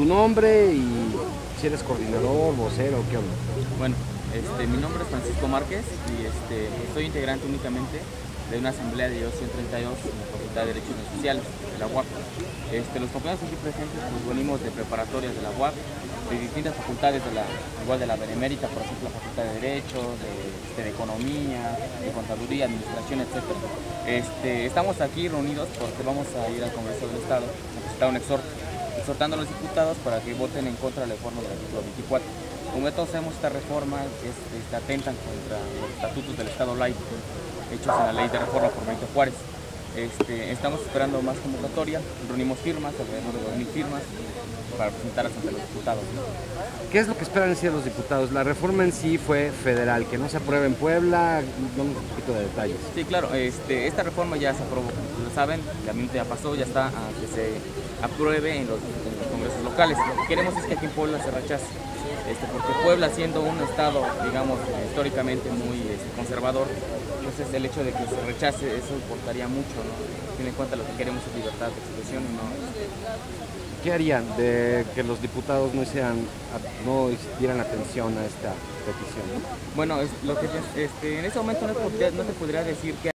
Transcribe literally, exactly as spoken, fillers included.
nombre y si eres coordinador, vocero, ¿qué onda? Bueno, este, mi nombre es Francisco Márquez y este, soy integrante únicamente de una asamblea de ciento treinta y dos en la Facultad de Derechos Sociales de la U A P. Este, los compañeros aquí presentes pues, venimos de preparatorias de la U A P, de distintas facultades, de la, igual de la Benemérita, por ejemplo, la Facultad de Derecho, de, este, de Economía, de Contaduría, Administración, etcétera. Este, estamos aquí reunidos porque vamos a ir al Congreso del Estado a presentar un exhorto, exhortando a los diputados para que voten en contra de la reforma del artículo veinticuatro. Como ya todos sabemos, esta reforma es, este, atentan contra los estatutos del Estado laico hechos en la ley de reforma por Benito Juárez. Este, estamos esperando más convocatoria, reunimos firmas, alrededor de dos mil firmas, para presentarlas ante los diputados, ¿no? ¿Qué es lo que esperan decir los diputados? La reforma en sí fue federal, que no se apruebe en Puebla, dame un poquito de detalles. Sí, claro, este, esta reforma ya se aprobó, como lo saben, la minuta ya pasó, ya está a que se apruebe en los, en los congresos locales. Lo que queremos es que aquí en Puebla se rechace, este, porque Puebla, siendo un estado, digamos, históricamente muy este, conservador, entonces el hecho de que se rechace, eso importaría mucho, ¿no? Tienen en cuenta lo que queremos es libertad de expresión y no... ¿Qué harían de que los diputados no hicieran, no dieran atención a esta petición? Bueno, es, lo que, este, en ese momento no, no te podría decir que